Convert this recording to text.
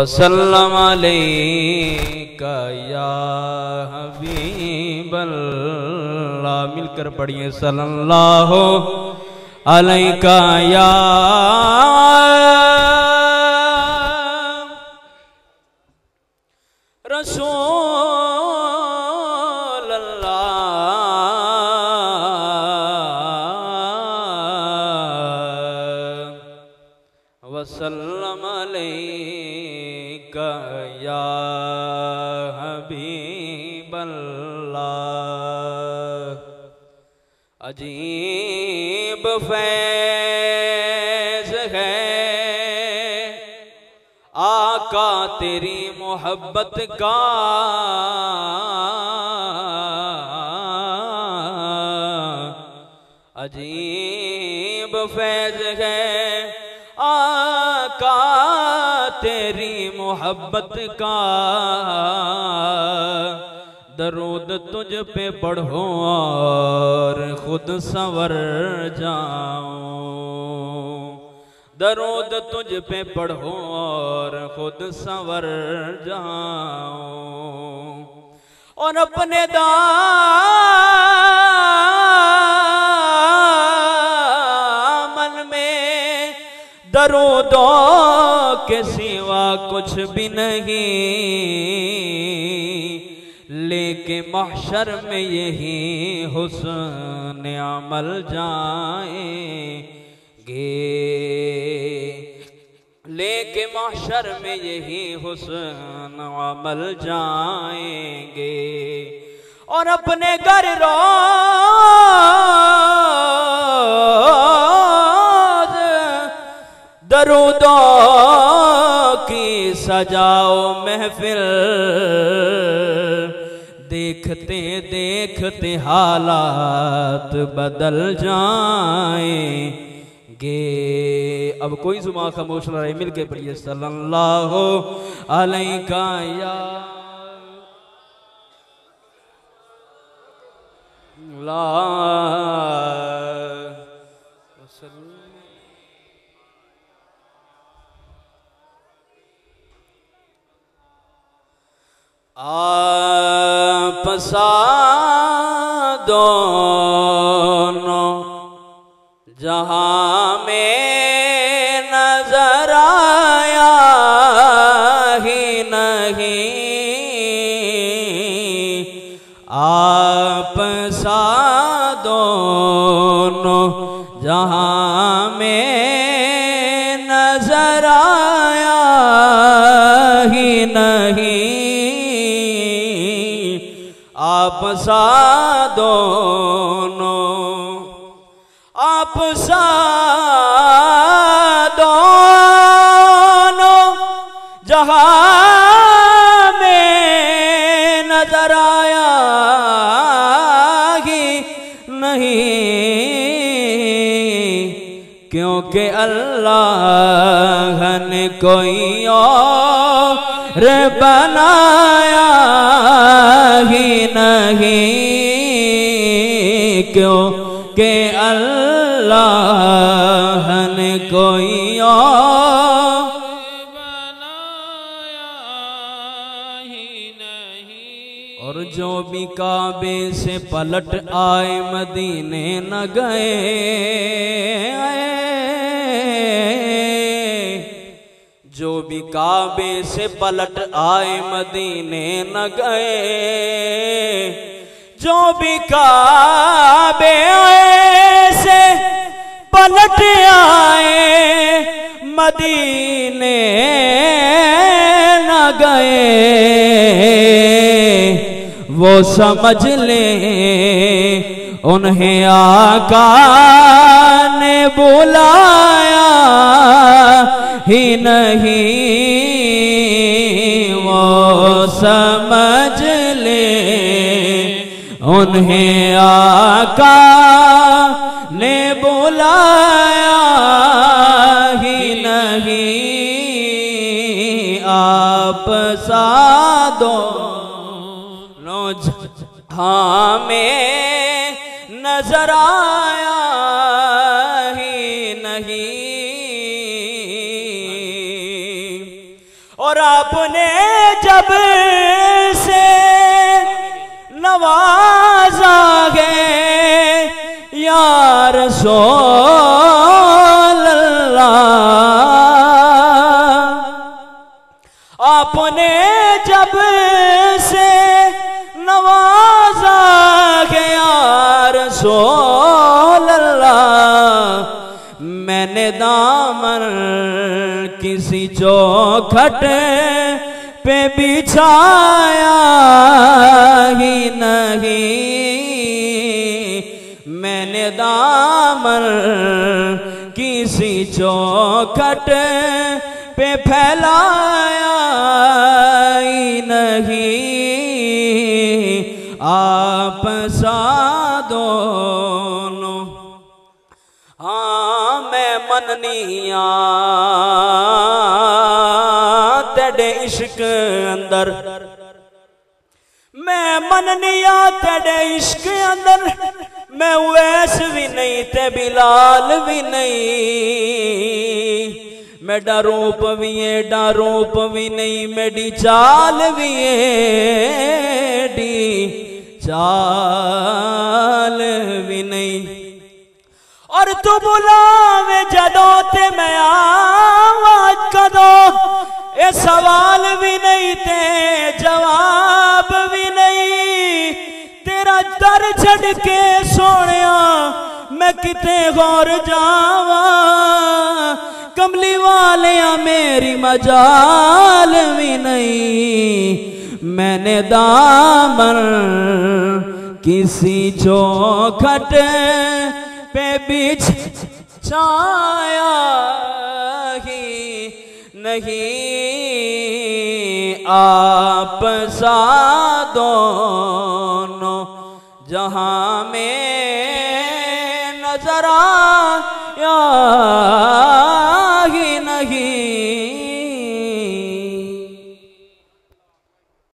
वसल्लम अलैका या हबीबल्लाह। मिलकर पढ़िए सल्लल्लाहु अलैका या रसूल अल्लाह। वसल्लम अलैका या हबीबल्लाह। अजीब फैज़ है आका तेरी मोहब्बत का, अजीब फैज़ है आका तेरी मोहब्बत का। दरूद तुझ पे पढ़ो और खुद संवर जाऊं, दरूद तुझ पे पढ़ो और खुद संवर जाऊं। और अपने दामन में दरूदों के सिवा कुछ भी नहीं, लेके महशर में यही हुस्न अमल जाएंगे, लेके महशर में यही हुस्न अमल जाएंगे। और अपने घर रोज़ दरूदों की सजाओ महफिल, देखते देखते हालात बदल जाएंगे। अब कोई जुबान खामोश न रहे, मिलके पढ़िए सल्लल्लाहु अलैका या आप सा दोनों जहां में नजर आया ही नहीं, आप सा दोनों जहां में नजर आया ही नहीं, आप सा दोनों, आप सा दोनों जहां में नजर आया ही नहीं, क्योंकि अल्लाह ने कोई और बनाया ही नहीं, क्योंकि अल्लाह ने कोई और बनाया ही नहीं। और जो भी काबे से पलट आए मदीने न गए, जो भी काबे से पलट आए मदीने न गए, जो भी काबे से पलट आए मदीने न गए, वो समझ ले उन्हें आका ने बुलाया ही नहीं, वो समझ ले उन्हें आका ने बुलाया ही नहीं, आप सा दोनों जहां में नजर आया ही नहीं। और आपने जब से नवाजा है या रसूल अल्लाह, आपने जब से नवाजा है या रसूल अल्लाह, मैंने दामन किसी चौखट पे बिछाया ही नहीं, मैंने दामन किसी चौखट पे फैलाया ही नहीं। आप सा दोनों हाँ मैं मननिया तेरे इश्क अंदर, मैं मननिया तेरे इश्क अंदर, मैं उवैस भी नहीं ते बिलाल भी नहीं, मेरा रूप भी है डा रूप भी नहीं, मेरी चाल भी है डी चाल भी नहीं। और तू बुलावे जदों ते मैं आवाज कदों, ये सवाल भी नहीं ते जवाब भी नहीं, तेरा दर छड़ के सोनिया मैं किते गौर जावा, कमली वालिया मेरी मजाल भी नहीं, मैंने दामन किसी चौखट पे बिछाया ही नहीं। आप सा दोनों जहां में नजर आया